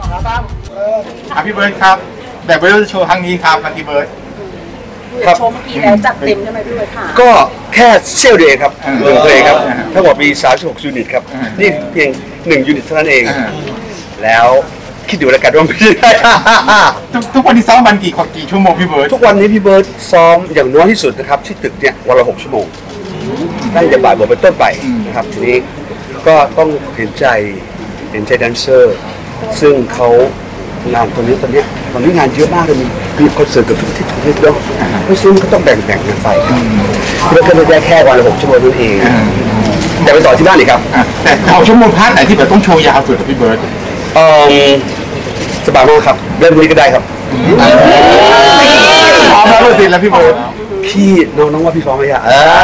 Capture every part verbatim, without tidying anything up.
ครับพี่เบิร์ดครับแต่เบิร์ดโชว์ครั้งนี้ครับมันพี่เบิร์ดโชว์เมื่อกี้แล้วจัดเต็มใช่ไหมพี่เบิร์ดค่ะก็แค่เซลเดย์ครับหนึ่งเพลงครับทั้งหมดมีสามสิบหกยูนิตครับนี่เพียงหนึ่งยูนิตเท่านั้นเองแล้วคิดดูแล้วกันว่าพี่ทุกวันนี้ซ้อมวันกี่กี่ชั่วโมงพี่เบิร์ดทุกวันนี้พี่เบิร์ดซ้อมอย่างน้อยที่สุดนะครับที่ตึกเนี่ยวันละหกชั่วโมงตั้งแต่บ่ายโมงเป็นต้นไปนะครับทีนี้ก็ต้องเห็นใจเห็นใจแดนเซอร์ซึ่งเขางานตอนนี้ตอนนี้ตอนนี้งานเยอะมากเลยมีมีคอนเสิร์ตกับทุกที่ทุกที่ด้วยเพราะฉะนั้นก็ต้องแบ่งแบ่งกันไปเพื่อก็ไม่ได้แค่วันละหกชั่วโมงนั่นเองแต่ไปต่อที่บ้านอีกครับแต่หกชั่วโมงพาร์ทไหนที่แบบต้องโชว์ยาวสุดพี่เบิร์ดเออสบายมากครับเริ่มนี้ก็ได้ครับพร้อมแล้วสิแล้วพี่เบิร์ดพี่น้องน้องว่าพี่ฟ้องไหมอ่ะ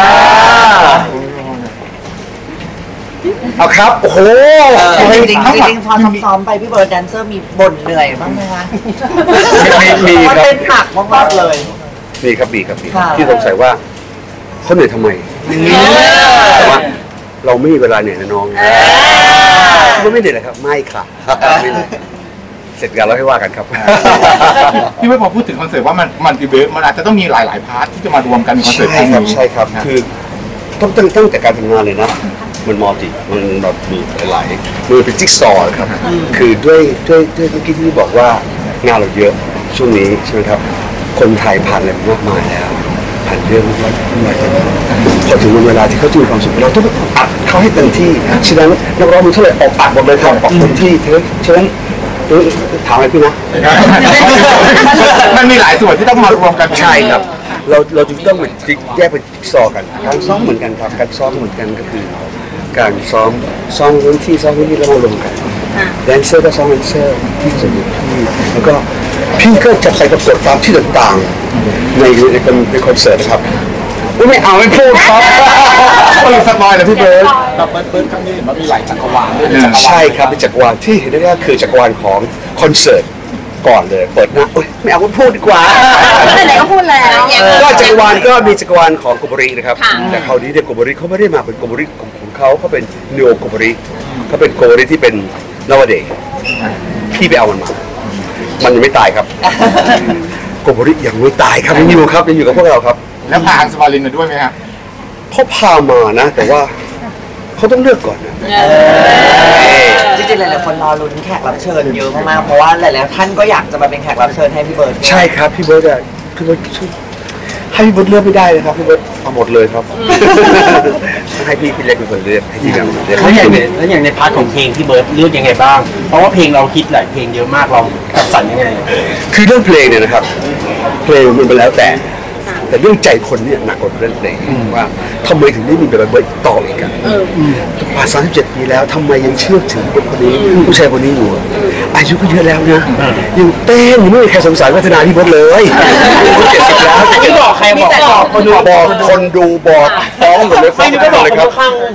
เอาครับโอ้โหจริงจริงจริงพอซ้อมไปพี่เบิร์ดแดนเซอร์มีบ่นเหนื่อยบ้างไหมคะมีครับเป็นหนักมากเลยมีครับมีครับมีที่สงสัยว่าเขาเหนื่อยทำไมแต่ว่าเราไม่มีเวลาเหนื่อยนะน้องไม่ไม่เหนื่อยเลยครับไม่ค่ะเสร็จกันแล้วให้ว่ากันครับพี่ไม่พอพูดถึงคอนเสิร์ตว่ามันมันพี่เบิร์ดมันอาจจะต้องมีหลายๆพาร์ทที่จะมารวมกันในคอนเสิร์ตครั้งนี้ใช่ครับคือต้องตั้งตั้งแต่การทำงานเลยนะมันมัลติมันแบบมีหลายมันเป็นจิ๊กซอว์ครับคือด้วยด้วยด้วยเมื่อกี้ที่บอกว่างานเราเยอะช่วงนี้ใช่ไหมครับคนไทยผ่านอะไรมากมายแล้วผ่านเรื่องมากมายพอถึงวันเวลาที่เขาจะมีความสุขเราต้องอัดเขาให้เต็มที่ฉะนั้นนักร้องมันเท่าไหร่ออกอัดหมดเลยครับออกเต็มที่ฉะนั้นถามอะไรพี่นะมันมีหลายส่วนที่ต้องมารวมกันใช่ครับเราเราจึงต้องเหมือนแยกเป็นจิ๊กซอว์กันการซ้อมเหมือนกันครับการซ้อมเหมือนกันก็คือการซ้อมซ้อมพื้นที่ซ้อมพื้นที่แล้วมารวมกันแดนเซอร์ก็ซ้อมแดนเซอร์ที่จะอยู่ที่แล้วก็พี่ก็จะไปประกวดตามที่ต่างๆในในในคอนเสิร์ตครับไม่เอาไม่พูดครับเปิดสปอยเลยพี่เบิร์ดแบบเบิร์ดครั้งนี้มันมีหลายจักรวาลด้วยใช่ครับเป็นจักรวาลที่เห็นได้ก็คือจักรวาลของคอนเสิร์ตก่อนเลยเปิดหน้าไม่เอาพูดดีกว่าไหนก็พูดแล้วก็จักรวาลก็มีจักรวาลของโกโบรินะครับแต่คราวนี้เนี่ยโกโบริเขาไม่ได้มาเป็นโกโบริของเขาเขาเป็นเนโอโกโบริเขาเป็นโกโบริที่เป็นนวเดย์พี่ไปเอามันมามันยังไม่ตายครับโกโบริยังไม่ตายครับยังอยู่ครับยังอยู่กับพวกเราครับแล้วพาอังสวาลินมาด้วยไหมครับเขาพามานะแต่ว่าเขาต้องเลือกก่อนนะจริงๆหลายๆคนรอลุ้นแขกรับเชิญเยอะมากๆเพราะว่าหลายๆท่านก็อยากจะมาเป็นแขกรับเชิญให้พี่เบิร์ดใช่ครับพี่เบิร์ดอะพี่เบิร์ดให้พี่เบิร์ดเลือกไม่ได้เลยครับพี่เบิร์ดเอาหมดเลยครับให้พี่พี่เล็กเป็นคนเลือกให้พี่ยังเลือกแล้วอย่างแล้วอย่างในพาร์ทของเพลงพี่เบิร์ดเลือกยังไงบ้างเพราะว่าเพลงเราคิดหลายเพลงเยอะมากเราจัดสรรยังไงคือเรื่องเพลงเนี่ยนะครับเพลงมันไปแล้วแต่แต่เรื่องใจคนเนี่ยหนักกว่าเรื่องเพลงว่าทำไมถึงได้มีแบบเบิร์ดต่ออีกกันผ่านสามสิบเจ็ดปีแล้วทำไมยังเชื่อถึงคนนี้ผู้ชายคนนี้อยู่อายุก็เยอะแล้วนะยังเต้นยังไม่มีใครสงสารวัฒนาพี่เบิร์ดเลยเจ็ดสิบแล้วไม่บอกใครบอกคนดูบอกคนดูบอกฟ้องหมดเลยฟ้องหมดเลยครับ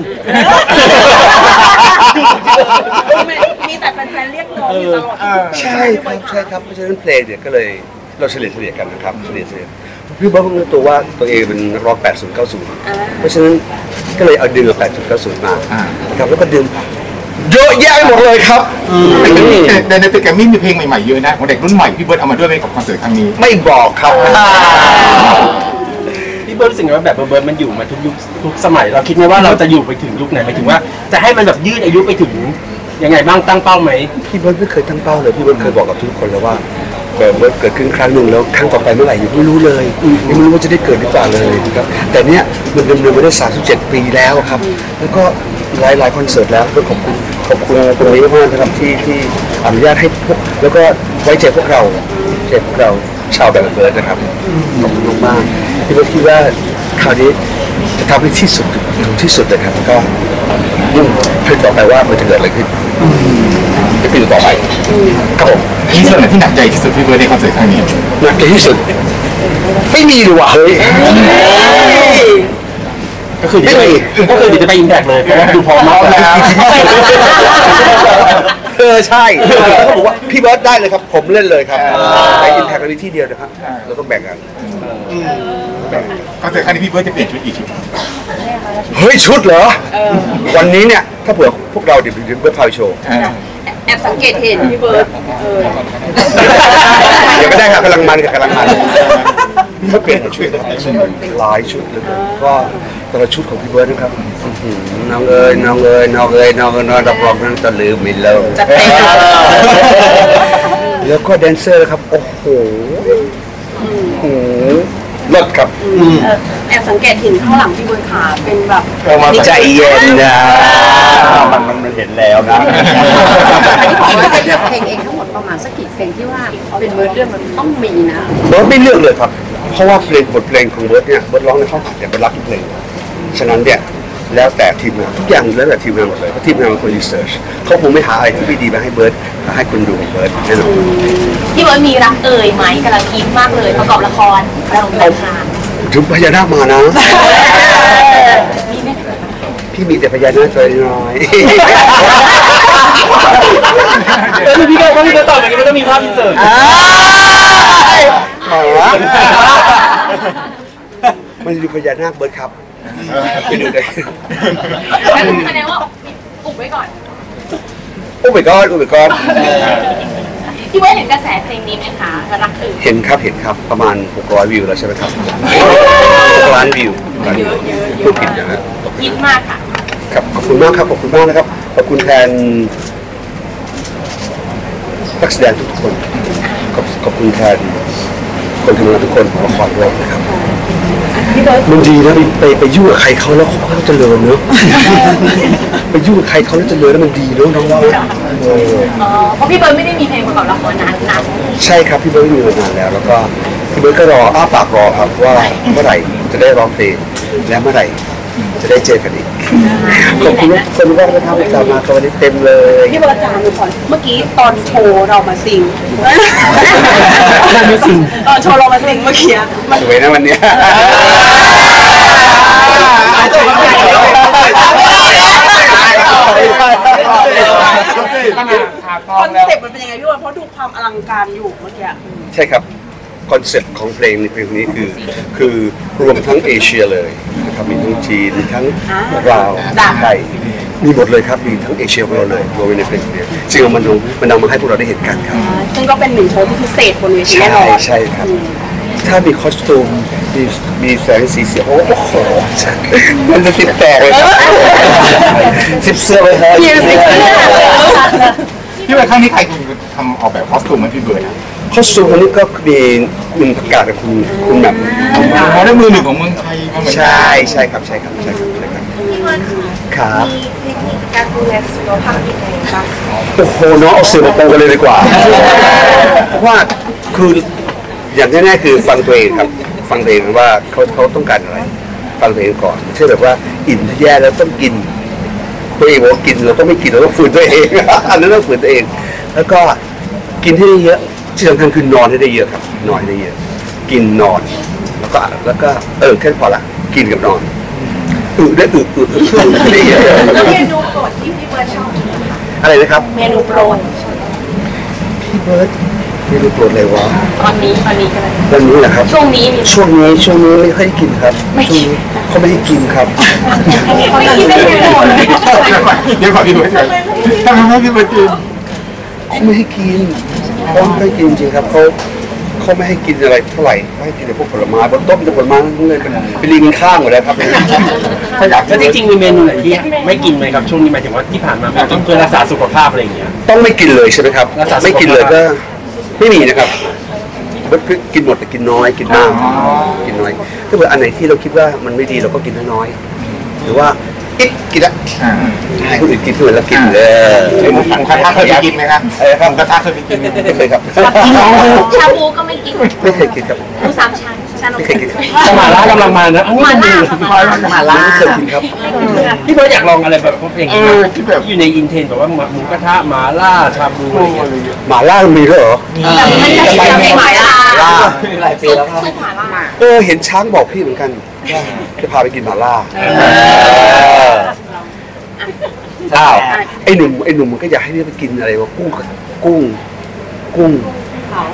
มีแต่แฟนๆเรียกร้องอยู่ตลอดใช่ครับใช่ครับเพราะฉะนั้นเพลงเนี่ยก็เลยเราเฉลี่ยเฉลี่ยกันนะครับเฉลี่ยเฉลี่ยพี่เบิร์ดรู้ตัวว่าตัวเองเป็นร็อกแปดสิบ เก้าสิบเพราะฉะนั้นก็เลยเอาดึงแปดสิบ เก้าสิบมาครับแล้วก็ดึงเยอะแยะหมดเลยครับในในตึกแกรมมี่มีเพลงใหม่ๆเยอะนะของเด็กรุ่นใหม่พี่เบิร์ดเอามาด้วยไหมกับคอนเสิร์ตครั้งนี้ไม่บอกครับพี่เบิร์ดรู้สึกว่าแบบเบิร์ดมันอยู่มาทุกยุคทุกสมัยเราคิดไหมว่าเราจะอยู่ไปถึงยุคไหนหมายถึงว่าจะให้มันแบบยืดอายุไปถึงยังไงบ้างตั้งเป้าไหมพี่เบิร์ดไม่เคยตั้งเป้าเลยพี่เบิร์ดเคยบอกกับทุกคนแล้วว่าแบบเมื่อเกิดขึ้นครั้งหนึ่งแล้วครั้งต่อไปเมื่อไหร่ยังไม่รู้เลยยังไม่รู้ว่าจะได้เกิดหรือเปล่าเลยนะครับแต่เนี้ยมันดำเนินมาได้สามสิบเจ็ดปีแล้วครับแล้วก็หลายหลายคอนเสิร์ตแล้วก็ขอบคุณขอบคุณตรงนี้มากนะครับที่ที่อนุญาตให้พวกแล้วก็ไว้ใจพวกเราใจพวกเราชาวแบบเบิร์ดนะครับขอบคุณมากที่เราคิดว่าคราวนี้จะทำให้ที่สุดที่สุดเลยครับก็ยิ่งเพื่อต่อไปว่ามันจะเกิดอะไรขึ้นจะเป็นต่อไปครับผมที่ส่วนไหนที่หนักใจที่สุดพี่เบิร์ดในคอนเสิร์ตครั้งนี้หนักใจที่สุดไม่มีหรอวะเฮ้ยก็คือไม่มีก็คือเดี๋ยวจะไปอิมแพกเลยดูพร้อมมากแล้วเออใช่เขาบอกว่าพี่เบิร์ดได้เลยครับผมเล่นเลยครับไปอิมแพกในที่เดียวนะครับเราต้องแบ่งกันคอนเสิร์ตครั้งนี้พี่เบิร์ดจะเปลี่ยนชุดกี่ชุดเฮ้ยชุดเหรอวันนี้เนี่ยถ้าเผื่อพวกเราเดี๋ยวเบิร์ดพาไปโชว์แอบสังเกตเห็นพี่เบิร์ดเออเดี๋ยวก็ได้ครับกำลังมันกับกำลังมันเขาเปลี่ยนชุดหลายชุดเลยก็แต่ละชุดของพี่เบิร์ดนะครับน้องเอ๋ยน้องเอ๋ยน้องเอ๋ยน้องเอ๋ยน้องรับรองนั้นจะลืมไม่เลิกแล้วก็แดนเซอร์ครับโอ้โหโอ้โหเลิศครับแอบสังเกตเห็นข้างหลังพี่เบิร์ดขาเป็นแบบใจเย็นนะมันมันเห็นแล้วนะอันนี้บอกว่าเป็นเลือกเพลงเองทั้งหมดประมาณสักกี่เพลงที่ว่าเป็นเบิร์ดเรื่องมันต้องมีนะเบิร์ดไม่เลือกเลยครับเพราะว่าเพลงบทเพลงของเบิร์ดเนี่ยเบิร์ดร้องในห้องอัดเนี่ยเบิร์ดรักทุกเพลงฉะนั้นเนี่ยแล้วแต่ทีมงานทุกอย่างแล้วแต่ทีมงานหมดเลยเพราะทีมงานเป็นคนรีเสิร์ชเขาคงไม่หาอะไรที่ไม่ดีมาให้เบิร์ดมาให้คุณดูของเบิร์ดแน่นอนพี่เบิร์ดมีรักเอ่ยไหมกำลังคิดมากเลยประกอบละครเราเดินทางถึงพญานาคมานะมีไหมพี่มีแต่พญานาคตัวน้อยเออพี่ก็ว่าพี่ก็ตอบอย่างนี้มันต้องมีภาพอินเสิร์ตมันดูพญานาคเบิร์ดครับไปดูเลยแสดงว่าอุบไว้ก่อนโอ้ไปก้อนโอ้ไปก้อนพี่เบิร์ดเห็นกระแสเพลงนี้ไหมคะรักเอ่ยเห็นครับเห็นครับประมาณหกร้อยวิวแล้วใช่ไหมครับหกล้านวิวพูดผิดอย่างนั้นฮิตมากค่ะครับขอบคุณมากครับขอบคุณมากนะครับขอบคุณแทนนักแสดงทุกคนขอบขอบคุณแทนคนทำงานทุกคนของละครด้วยนะครับมันดีนะไปไปยุ่งกับใครเขาแล้วเขาก็เจริญเนอะ ไปยุ่งกับใครเขาแล้วเจริญแล้วมันดีเนอะน้องว่าเอออ๋อเพราะพี่เบิร์ดไม่ได้มีเพลงประกอบละครนานนานใช่ครับพี่เบิร์ดอยู่มานานแล้ว แล้วก็พี่เบิร์ดก็รออ้าปากรอครับว่าเมื่อไหร่จะได้ร้องเพลงและเมื่อไหร่จะได้เจอกันอีกขอบคุณทุกคนมากนะครับที่มาวันนี้เต็มเลยพี่เบิร์ดจามดูก่อนเมื่อกี้ตอนโชว์เรามาซิงตอนโชว์เรามาซิงเมื่อกี้มันสวยนะวันนี้คอนเซ็ปต์มันเป็นยังไงพี่เบิร์ดเพราะดูความอลังการอยู่เมื่อกี้ใช่ครับคอนเซ็ปต์ของเพลงในเพลงนี้คือคือรวมทั้งเอเชียเลยนะครับมีทั้งจีนมีทั้งลาวไทยมีหมดเลยครับมีทั้งเอเชียของเราเลยรวมไว้ในเพลงนี้ซึ่งมันนำมันนำมาให้พวกเราได้เห็นกันครับซึ่งก็เป็นหนึ่งโชว์ที่พิเศษบนเวทีใช่แน่นอนใช่ครับ ถ้ามีคอสตูมมีมีแสงสีเสียงโอ้โหมันจะติดแตกเลยครับสิบเสื้อไว้ให้พี่เบิร์ดครั้งนี้ใครทำออกแบบคอสตูมให้พี่เบิร์ดอ่ะคอสตูมอันนี้ก็มีคุณประกาศกับคุณคุณแบบหมอได้มือหนึ่งของเมืองไทยมาเหมือนกันใช่ใช่ครับใช่ครับใช่ครับใช่ครับพี่เบิร์ดครับมีเทคนิคการดูแลสุขภาพยังไงบ้างโอ้โหน้องเอาเสือมาปูกันเลยดีกว่าเพราะว่าคืออย่างแน่ๆคือฟังตัวเองครับฟังตัวเองว่าเขาเขาต้องการอะไรฟังตัวเองก่อนไม่ใช่แบบว่าอิ่มแย่แล้วต้องกินตัวเองบอกว่ากินเราต้องไม่กินเราต้องฝืนตัวเอง อันนั้นต้องฝืนตัวเอง แล้วก็กินให้ได้เยอะที่สำคัญคือนอนให้ได้เยอะครับนอนให้ได้เยอะกินนอนแล้วก็แล้วก็เออแค่พอละกินกับนอนอึได้อึอึอึได้เยอะแล้วเมนูโปรดที่พี่เบิร์ดชอบอะไรนะครับเมนูโปรดพี่เบิร์ดไม่รู้โปรดเลยวะตอนนี้ตอนนี้ก็เลยวันนี้แหละครับช่วงนี้มีช่วงนี้ช่วงนี้ไม่ค่อยได้กินครับช่วงนี้เขาไม่ได้กินครับไม่คิดได้ยังไงเดี๋ยวขอพี่เบิร์ดทำไมไม่พี่เบิร์ดกินเขาไม่ให้กินเขาไม่ให้กินจริงๆครับเขาเขาไม่ให้กินอะไรเท่าไหร่ไม่ให้กินแต่พวกผลไม้บนโต๊ะมีแต่ผลไม้ทั้งนั้นเลยเป็นเป็นลิงข้างหมดเลยครับถ้าอยากแล้วจริงๆมีเมนูไหนที่ไม่กินไหมครับช่วงนี้หมายถึงว่าที่ผ่านมาแบบต้องเพื่อรักษาสุขภาพอะไรอย่างเงี้ยต้องไม่กินเลยใช่ไหมครับรักษาสุขภาพไม่กินเลยก็ไม่มีนะครับกินหมดแต่กินน้อยกินมากกินน้อยถ้าเกิดอันไหนที่เราคิดว่ามันไม่ดีเราก็กินน้อยๆหรือว่าอิ๊ดกินละให้คนอื่นกินเพื่อนแล้วกินเลยหมูกระทะเคยไปกินไหมครับเออหมูกระทะเคยไปกินไหมไม่เคยครับชาบูก็ไม่กินไม่เคยกินครับหมูสามชั้นชานมไม่เคยกินครับสมาล่ากำลังมานะอันนี้มามันล่าดีค่ะมาล่าไม่เคยกินครับพี่เบิร์ดอยากลองอะไรแบบพวกอย่างเอนี้อที่แบบอยู่ในอินเทนแบบว่าหมูกระทะหมาล่าชาบูอะไรอย่างเงี้ยหมาล่ามีด้วยเหรอแต่ไม่ใช่ที่เป็นหมาล่าล่าหลายปีแล้วครับซุปหมาล่าเออเห็นช้างบอกพี่เหมือนกันว่าจะพาไปกินหมาล่าอ้าวไอ้หนุ่มไอ้หนุ่มมันก็อยากให้พี่ไปกินอะไรวะกุ้งกุ้งกุ้ง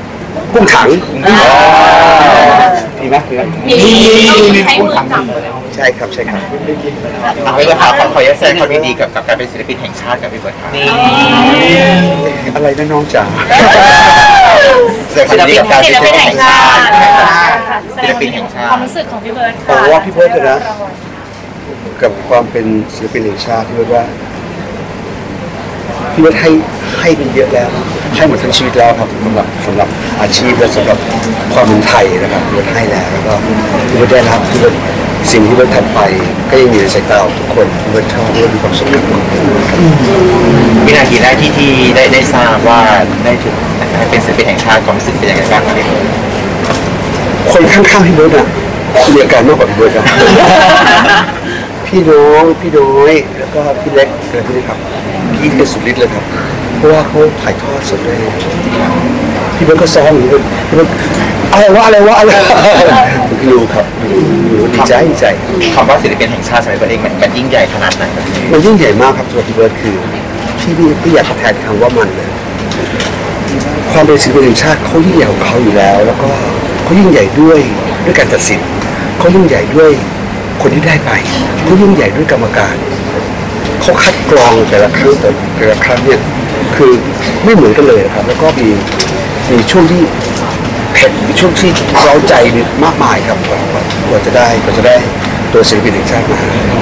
กุ้งถังมีไหมมีไหมมีมีใช้มือจับใช่ครับใช่ครับเอาไว้เลยค่ะขอขอแสดงความยินดีกับกับการเป็นศิลปินแห่งชาติกับพี่เบิร์ดครับนี่อะไรนะน้องจ๋าแสดงความยินดีกับการเป็นศิลปินแห่งชาติศิลปินแห่งชาติความรู้สึกของพี่เบิร์ดโอ้ว่าพี่เบิร์ดเลยนะกับความเป็นศิลปินแห่งชาติพี่เบิร์ดว่าพี่เบิร์ดให้ให้เป็นเยอะแล้วให้หมดทั้งชีวิตแล้วครับสำหรับสำหรับอาชีพและสำหรับความเป็นไทยนะครับพี่เบิร์ดให้แล้วแล้วก็พี่เบิร์ดได้รับพี่เบิร์ดสิ่งที่พี่เบิร์ดทำไปก็ยังอยู่ในสายตาของทุกคนพี่เบิร์ดชอบพี่เบิร์ดมีความสุขกับมันวินาทีแรกที่ที่ได้ได้ทราบว่าได้ถูกให้เป็นศิลปินแห่งชาติความรู้สึกเป็นยังไงบ้างครับพี่เบิร์ดคนข้างๆพี่เบิร์ดอะมีอาการมากกว่าพี่เบิร์ดนะพี่น้องพี่น้อยแล้วก็พี่เล็กอะไรพวกนี้ครับพี่เป็นสุดฤทธิ์เลยครับเพราะว่าเขาถ่ายทอดสดได้พี่เบิร์ดก็ซ้อมอยู่พี่เบิร์ดอะไรวะอะไรวะอะไรผมรู้ครับรู้ดีใจดีใจคำว่าศิลปินแห่งชาติสมัยตัวเองมันมันยิ่งใหญ่ขนาดไหนครับมันยิ่งใหญ่มากครับสำหรับพี่เบิร์ดคือพี่พี่พี่อยากแทนคำว่ามันเลยความเป็นศิลปินแห่งชาติเขายิ่งใหญ่ของเขาอยู่แล้ว แล้วก็เขายิ่งใหญ่ด้วยด้วยการตัดสินเขายิ่งใหญ่ด้วยคนที่ได้ไปเขายิ่งใหญ่ด้วยกรรมการเขาคัดกรองแต่ละครั้งแต่ละครั้งเนี่ยคือไม่เหมือนกันเลยนะครับแล้วก็มีมีช่วงที่เผ็ดมีช่วงที่เร้าใจมากมายครับกว่ากว่าจะได้กว่าจะได้ตัวศิลปินแห่งชาติมา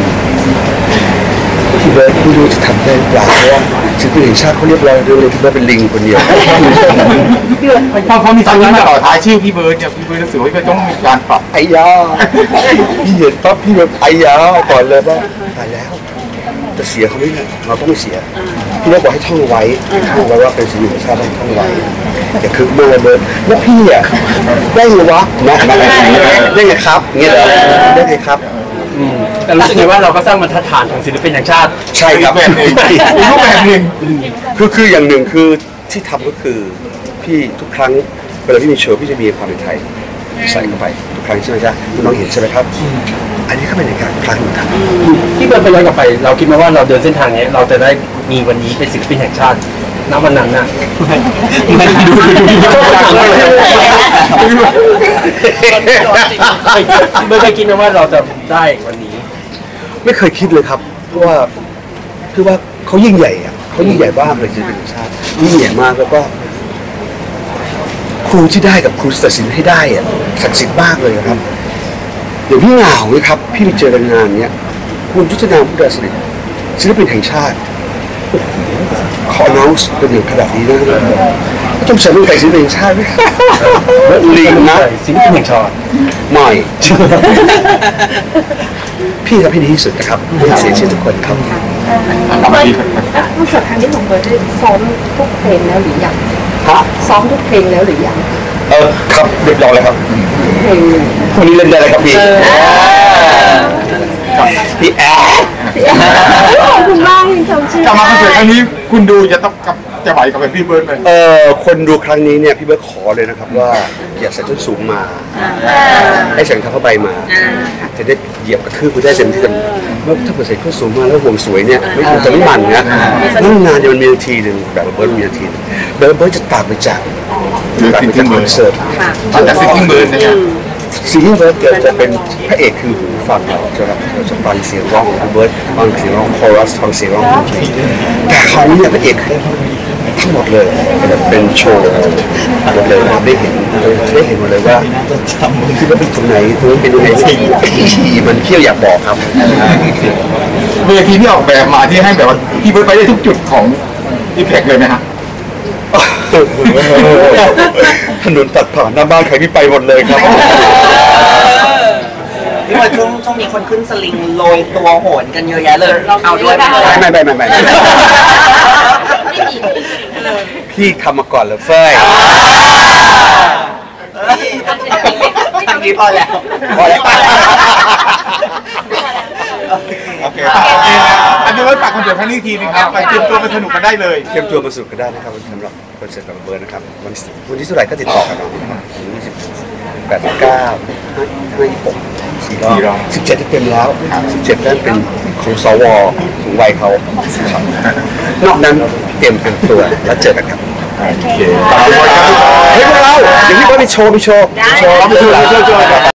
พี่เบิร์ดไม่รู้จะทำได้หรือเปล่าเพราะว่าศิลปินแห่งชาติเขาเรียบร้อยเรื่องเลยพี่เบิร์ดเป็นลิงคนเดียวพอพอมีชื่อมาต่อท้ายชื่อพี่เบิร์ดเนี่ยพี่เบิร์ดรู้สึกว่าพี่เบิร์ดต้องมีการปรับไอ้ยาพี่เห็นปั๊บพี่แบบไอ้ยาก่อนเลยว่าตายแล้วจะเสียเขาไหมเนี่ยเราต้องไม่เสียพี่เล็กบอกให้ท่องไว้ท่องไว้ว่าเป็นศิลปินแห่งชาติให้ท่องไว้อย่าคึกมากเลยเบิร์ดแล้วพี่อ่ะได้ไงวะนะได้ไงครับเงี้ยได้ไงครับแต่รู้สึกไงว่าเราก็สร้างบรรทัดฐานของศิลปินแห่งชาติใช่ครับแบบหนึ่งอีกรูปแบบหนึ่งคือคืออย่างหนึ่งคือที่ทำก็คือพี่ทุกครั้งเวลาพี่มีโชว์พี่จะมีความเป็นไทยใส่เข้าไปทุกครั้งใช่ไหมจ๊ะคุณน้องเห็นใช่ไหมครับ อันนี้ก็เป็นในการครั้งหนึ่งครับที่เบิร์ดไปย้อนกลับไปเราคิดมาว่าเราเดินเส้นทางนี้เราจะได้มีวันนี้เป็นศิลปินแห่งชาติณวันนั้นน่ะดูดูดูดูเบิร์ดเคยคิดไหมว่าเราจะได้วันนี้ไม่เคยคิดเลยครับเพราะว่าคือว่าเขายิ่งใหญ่อะเขายิ่งใหญ่มากเลยศิลปินแห่งชาติยิ่งใหญ่มากแล้วก็ครูที่ได้กับครูตัดสินให้ได้อะศักดิ์สิทธิ์มากเลยครับเดี๋ยวพี่เหงาเลยครับพี่ไปเจอกันงานเนี้ยคุณยุทธนามพุทธศิลป์ศิลปินแห่งชาติขอน้องเป็นอย่างขนาดนี้นะจงเสริมเป็นไก่ศิลปินแห่งชาติลิงนะศิลปินแห่งชาติหน่อย พี่ทำให้ดีที่สุดนะครับไม่เสียชื่อทุกคนครับกลับมาที่คอนเสิร์ตครั้งนี้ของเบิร์ดได้ซ้อมทุกเพลงแล้วหรือยังฮะซ้อมทุกเพลงแล้วหรือยังเออครับเรียบร้อยแล้วครับเพลงวันนี้เล่นได้เลยครับพี่พี่แอร์ขอบคุณมากที่ชมชื่อกลับมาคอนเสิร์ตครั้งนี้คุณดูจะต้องกับจะไหวกับเป็นพี่เบิร์ดไหมเออคนดูครั้งนี้เนี่ยพี่เบิร์ดขอเลยนะครับว่าอย่าใส่ส้นสูงมาให้ใส่รองเท้าผ้าใบมาจะได้เหยียบกระทืบไปได้เต็มที่เมื่อถ้าเกิดใส่ส้นสูงมาแล้วห่วงสวยเนี่ยไม่จะไม่มันนะนั่งนานจะมันมีนาทีหนึ่งแบบเบิร์ดมีนาทีเบิร์ดเบิร์ดจะตากไปจากตากไปจากคอนเสิร์ตตอนจากซิงกิ้งเบิร์ดนะครับสิ่งที่เบิร์ดเกิดจะเป็นพระเอกคือหูฟังเราใช่ไหมเราจะฟังเสียงร้องของเบิร์ดฟังเสียงร้องคอรัสฟังเสียงร้องของเพลงแต่คราวนี้เนี่ยพระเอกทั้งหมดเลยเป็นโชว์หมดเลยได้เห็นได้เห็นหมดเลยว่าที่ว่าเป็นตรงไหนตรงนี้เป็นยังไงมันเที่ยวอยากบอกครับเวทีที่ออกแบบมาที่ให้แบบว่าพี่เบิร์ดไปได้ทุกจุดของอิมแพคเลยไหมฮะถนนตัดผ่านหน้าบ้านใครที่ไปหมดเลยครับพี่เบิร์ดช่วงช่วงนี้คนขึ้นสลิงโรยตัวโหนกันเยอะแยะเลยเอาด้วยไหมไม่ไม่ไม่ไม่พี่ทำมาก่อนเลยเฟ้ยทางนี้พอแล้วพอแล้วโอเคอันนี้เบิร์ดฝากคอนเสิร์ตครั้งนี้ทีนึงครับไปเตรียมตัวไปสนุกกันได้เลยเตรียมตัวมาสนุกกันได้นะครับสำหรับคอนเสิร์ตกับเบิร์ดนะครับวันวันที่เท่าไหร่ก็ติดต่อกันเอายี่สิบแปดเก้าห้าห้ายี่หกสี่รอบสิบเจ็ดที่เต็มแล้วสิบเจ็ดนั่นเป็นของสวถึงวัยเขานอกนั้นเตรียมเป็นตัวแล้วเจอกันครับโอเคเฮ้ยพวกเราเดี๋ยวพี่เบิร์ดมีโชว์มีโชว์โชว์โชว์โชว์